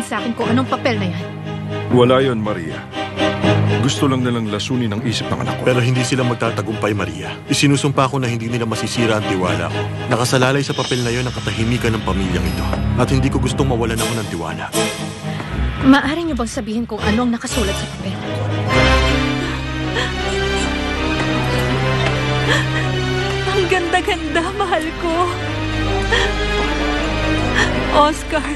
sa akin kung anong papel na yan. Wala yon, Maria. Gusto lang nilang lasunin ang isip ng anak ko. Pero hindi sila magtatagumpay, Maria. Isinusumpa ko na hindi nila masisira ang tiwala ko. Nakasalalay sa papel na yon ang katahimikan ng pamilyang ito. At hindi ko gustong mawalan ako ng tiwala. Maaari niyo bang sabihin kung ano ang nakasulat sa papel? Ang ganda-ganda, mahal ko. Oscar,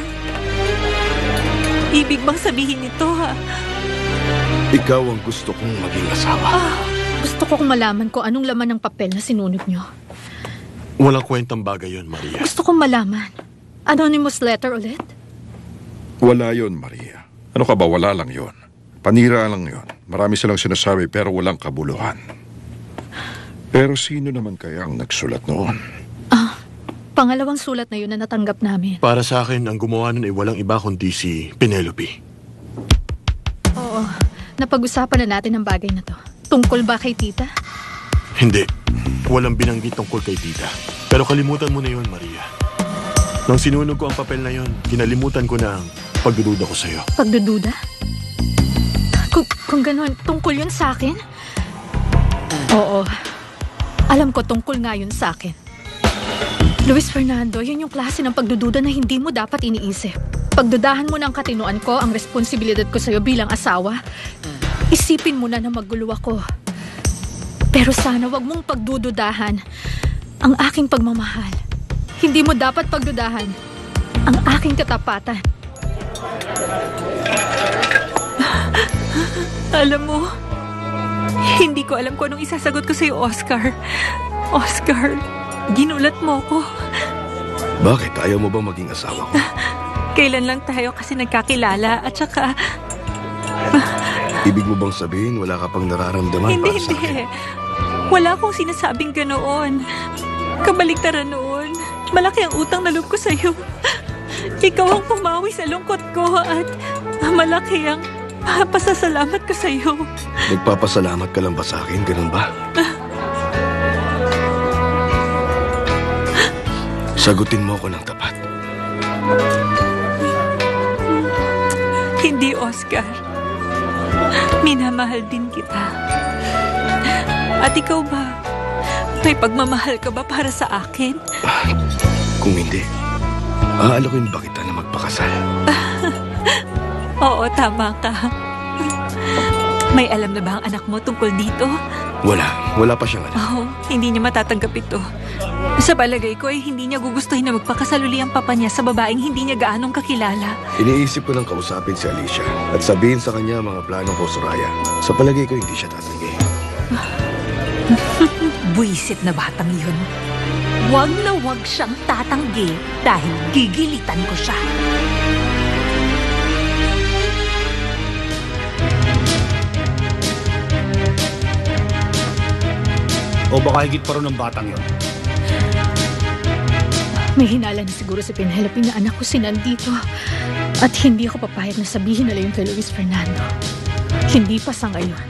ibig bang sabihin nito, ha? Ikaw ang gusto kong maging asawa. Gusto ko kung malaman kung anong laman ng papel na sinunod niyo. Walang kwentang bagay yon, Maria. Gusto kong malaman. Anonymous letter ulit? Wala yon, Maria. Ano ka ba? Wala lang yon. Panira lang yon. Marami silang sinasabi pero walang kabuluhan. Pero sino naman kaya ang nagsulat noon? Pangalawang sulat na yun na natanggap namin. Para sa akin, ang gumawa nun ay walang iba kundi si Penelope. Oo, napag-usapan na natin ang bagay na to. Tungkol ba kay tita? Hindi. Walang binanggit tungkol kay tita. Pero kalimutan mo na yon, Maria. Nang sinunog ko ang papel na yon, kinalimutan ko na ang pagdududa ko sa'yo. Pagdududa? Kung gano'n, tungkol yun sa akin? Oo. Alam ko tungkol nga yun sa akin. Luis Fernando, yun yung klase ng pagdududa na hindi mo dapat iniisip. Pagdudahan mo ng katinuan ko, ang responsibilidad ko sa'yo bilang asawa, isipin mo na magulo ako. Pero sana wag mong pagdududahan ang aking pagmamahal. Hindi mo dapat pagdudahan ang aking katapatan. Alam mo, hindi ko alam kung anong isasagot ko sa'yo, Oscar. Oscar, ginulat mo ko. Bakit? Ayaw mo ba maging asawa ko? Kailan lang tayo kasi nagkakilala at saka... Ibig mo bang sabihin wala ka pang nararamdaman para sa akin? Hindi. Wala akong sinasabing ganoon. Kabaligtaran noon. Malaki ang utang na loob ko sa'yo. Ikaw ang pumawi sa lungkot ko at malaki ang pasasalamat ko sa'yo. Nagpapasalamat ka lang ba sa akin? Ganun ba? Sagutin mo ako ng tapat. Hindi, Oscar. Minamahal din kita. At ikaw ba? May pagmamahal ka ba para sa akin? Kung hindi, aalakin ba kita na magpakasal? Oo, tama ka. May alam na ba ang anak mo tungkol dito? Wala pa siyang alam. Oo, hindi niya matatanggap ito. Sa palagay ko ay hindi niya gugustuhin na magpakasal uli ang papa niya sa babaeng hindi niya gaanong kakilala. Iniisip ko nang kausapin si Alicia at sabihin sa kanya mga plano ko, Soraya. Sa palagay ko hindi siya tatanggi. Buisit na batang yun. Wag na wag siyang tatanggi dahil gigilitan ko siya. O baka higit pa rin ng batang yun? May hinala na siguro si Penelope na anak ko si Nandito. At hindi ako papayag na sabihin nila yun kay Luis Fernando. Hindi pa sa ngayon.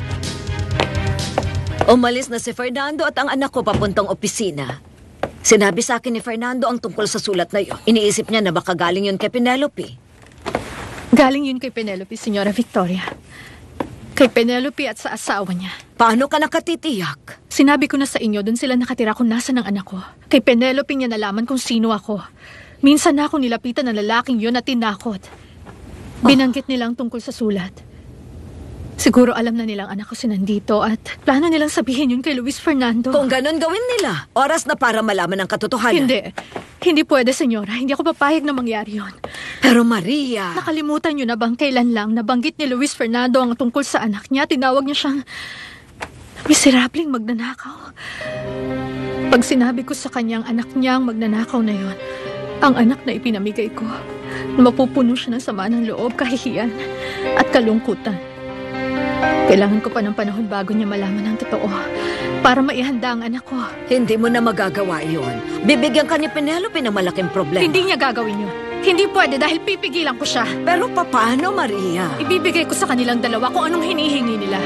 Umalis na si Fernando at ang anak ko papuntang opisina. Sinabi sa akin ni Fernando ang tungkol sa sulat na yun. Iniisip niya na baka galing yun kay Penelope. Galing yun kay Penelope, Señora Victoria. Kay Penelope at sa asawa niya. Paano ka nakatitiyak? Sinabi ko na sa inyo, doon sila nakatira kung nasa ng anak ko. Kay Penelope niya nalaman kung sino ako. Minsan na ako nilapitan ng lalaking yun at tinakot. Binanggit nilang tungkol sa sulat. Siguro alam na nilang anak ko si Nandito at plano nilang sabihin yun kay Luis Fernando. Kung ganun gawin nila, oras na para malaman ang katotohanan. Hindi pwede, senyora. Hindi ako papayag na mangyari yun. Pero Maria... Nakalimutan niyo na bang kailan lang nabanggit ni Luis Fernando ang tungkol sa anak niya? Tinawag niya siyang miserableng magnanakaw. Pag sinabi ko sa kanyang anak niya ang magnanakaw na yun, ang anak na ipinamigay ko, mapupuno siya ng sama ng loob, kahihiyan at kalungkutan. Kailangan ko pa ng panahon bago niya malaman ang totoo para maihanda ang anak ko. Hindi mo na magagawa yun. Bibigyan ka ni Penelope ng malaking problema. Hindi niya gagawin yun. Hindi pwede dahil pipigilan ko siya. Pero paano, Maria? Ibibigay ko sa kanilang dalawa kung anong hinihingi nila.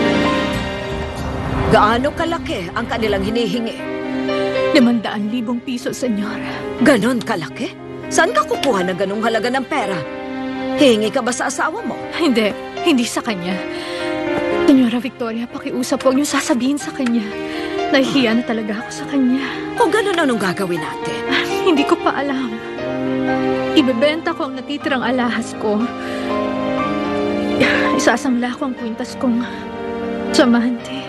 Gaano kalaki ang kanilang hinihingi? 500,000 piso, senyor. Ganon kalaki? Saan ka kukuha ng ganong halaga ng pera? Hihingi ka ba sa asawa mo? Hindi sa kanya. Senyora Victoria, pakiusap, huwag niyo sasabihin sa kanya. Nahihiya na talaga ako sa kanya. Kung gano'n, anong gagawin natin? Hindi ko pa alam. Ibebenta ko ang natitirang alahas ko. Isasamla ko ang kwintas kong tsamante.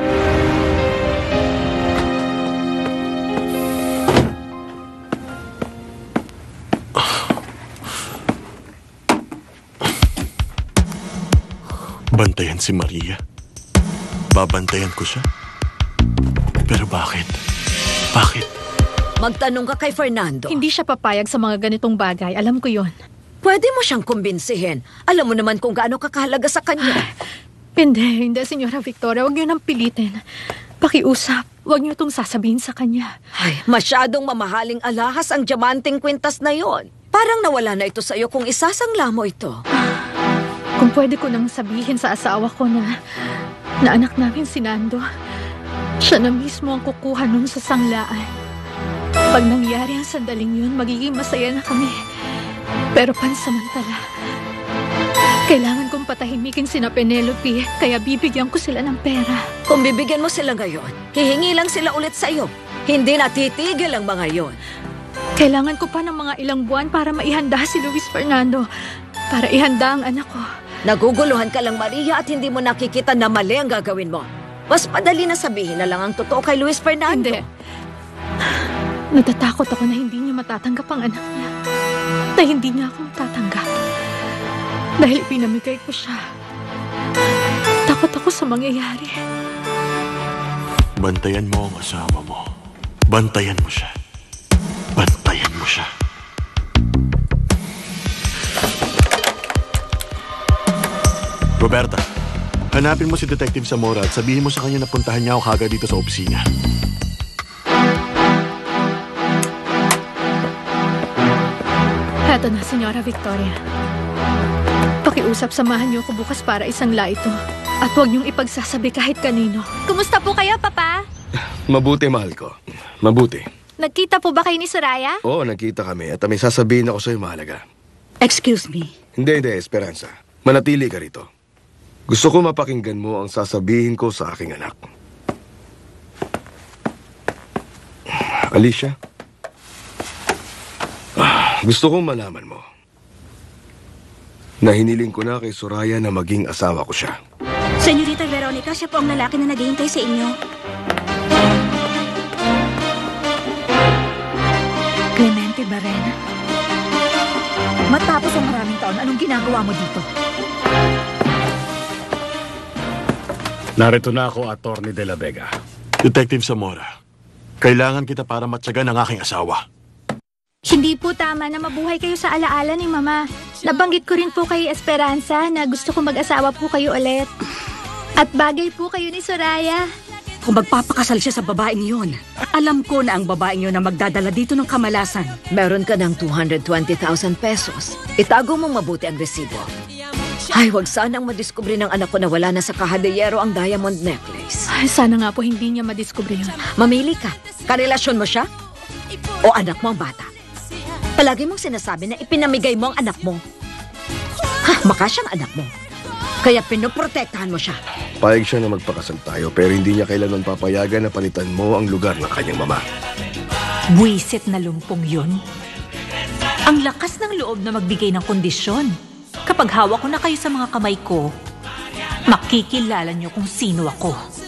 Bantayan si Maria. Babantayan ko siya. Pero bakit? Bakit? Magtanong ka kay Fernando. Hindi siya papayag sa mga ganitong bagay. Alam ko yon. Pwede mo siyang kumbinsihin. Alam mo naman kung gaano kakahalaga sa kanya. Hindi, Senyora Victoria. Huwag niyo nang pilitin. Pakiusap. Huwag niyo itong sasabihin sa kanya. Ay, masyadong mamahaling alahas ang diamanting kwintas na yon. Parang nawala na ito sa iyo kung isasangla mo ito. Kung pwede ko nang sabihin sa asawa ko na anak namin si Nando, siya na mismo ang kukuha nun sa sanglaan. Pag nangyari ang sandaling yun, magiging masaya na kami. Pero pansamantala, kailangan kong patahimikin sina Penelope, kaya bibigyan ko sila ng pera. Kung bibigyan mo sila ngayon, hihingi lang sila ulit sa iyo. Hindi na titigil ang mga yon. Kailangan ko pa ng mga ilang buwan para maihanda si Luis Fernando, para ihanda ang anak ko. Naguguluhan ka lang, Maria, at hindi mo nakikita na mali ang gagawin mo. Mas madali na sabihin na lang ang totoo kay Luis Fernando. Hindi. Natatakot ako na hindi niya matatanggap ang anak niya. Na hindi niya ako matatanggap. Dahil pinamigay ko siya. Takot ako sa mangyayari. Bantayan mo ang asawa mo. Bantayan mo siya. Bantayan mo siya. Roberta, hanapin mo si Detective Zamora at sabihin mo sa kanya na puntahan niya ako kagad dito sa opisina. Heto na, Senyora Victoria. Pakiusap, samahan niyo ako bukas para isangla ito. At huwag niyong ipagsasabi kahit kanino. Kumusta po kayo, Papa? Mabuti, mahal ko. Mabuti. Nagkita po ba kayo ni Soraya? Oo, nagkita kami at may sasabihin ako sa'yo mahalaga. Excuse me. Hindi, Esperanza. Manatili ka rito. Gusto ko mapakinggan mo ang sasabihin ko sa aking anak. Alicia, gusto kong malaman mo na hiniling ko na kay Soraya na maging asawa ko siya. Senyorita Veronica, siya po ang lalaki na naghihintay sa inyo. Clemente Barrena. Matapos ang maraming taon, anong ginagawa mo dito? Narito na ako, Attorney De La Vega. Detective Zamora, kailangan kita para matyagan ang aking asawa. Hindi po tama na mabuhay kayo sa alaala ni Mama. Nabanggit ko rin po kay Esperanza na gusto ko mag-asawa po kayo ulit. At bagay po kayo ni Soraya. Kung magpapakasal siya sa babaeng yon, alam ko na ang babaeng yon na magdadala dito ng kamalasan. Meron ka ng 220,000 pesos. Itago mong mabuti ang resibo. Ay, wag sanang madiskubre ng anak ko na wala na sa kahadeyero ang diamond necklace. Ay, sana nga po hindi niya madiskubre yun. Mamili ka. Karelasyon mo siya? O anak mo ang bata? Palagi mong sinasabi na ipinamigay mo ang anak mo. Maka siyang anak mo. Kaya pinoprotektahan mo siya. Payag siya na magpakasal tayo pero hindi niya kailanman papayagan na palitan mo ang lugar ng kanyang mama. Buwisit na lumpong yun. Ang lakas ng loob na magbigay ng kondisyon. Kapag hawak ko na kayo sa mga kamay ko, makikilala niyo kung sino ako.